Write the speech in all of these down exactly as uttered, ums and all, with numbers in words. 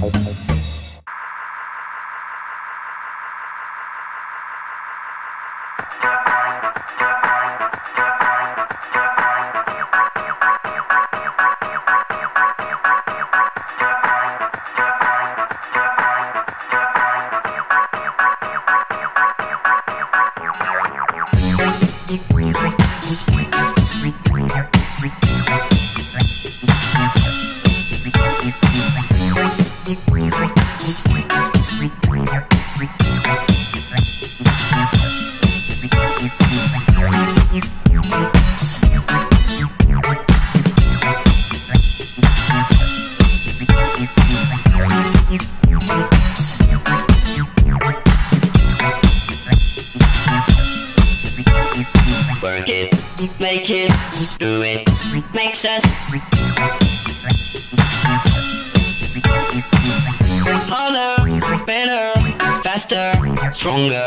Work it, make it, do it, makes us harder, better, faster, stronger.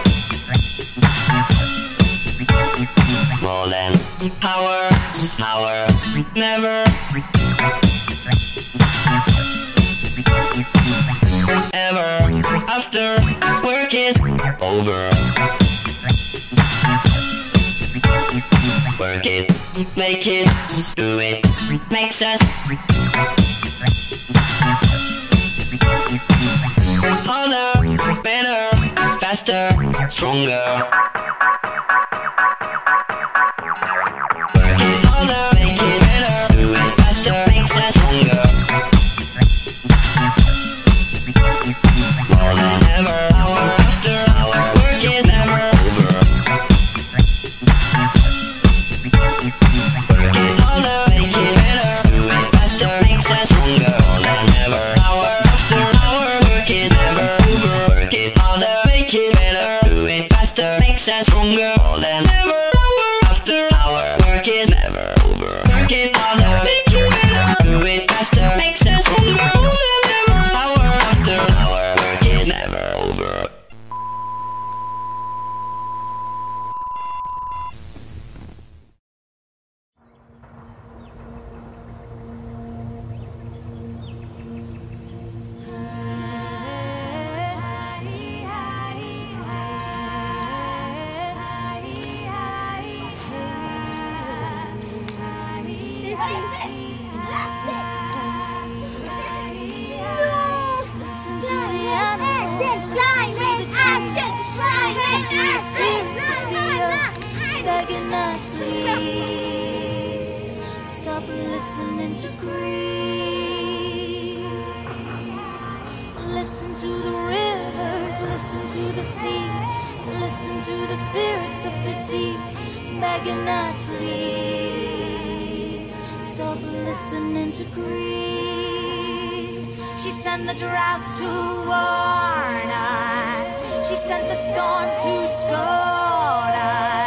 More than power, power, never ever after work is over. Work it, make it, do it, makes us harder, better, faster, stronger. Work it harder, make it better, do it faster, makes us stronger. More than ever, hour after hour, work is never over. Work it harder, make it better, do it faster, makes us stronger. More than ever, hour after hour, work is never over. Work it harder, make it better, do it faster, makes us stronger. More than ever, hour after hour, work is never over. Work it harder, make it better, do it faster, makes us stronger. More than ever, hour after hour, work is never over. Begging us, please stop listening to greed. Listen to the rivers, listen to the sea, listen to the spirits of the deep. Begging us, please stop listening to greed. She sent the drought to warn us, she sent the storms to scold us.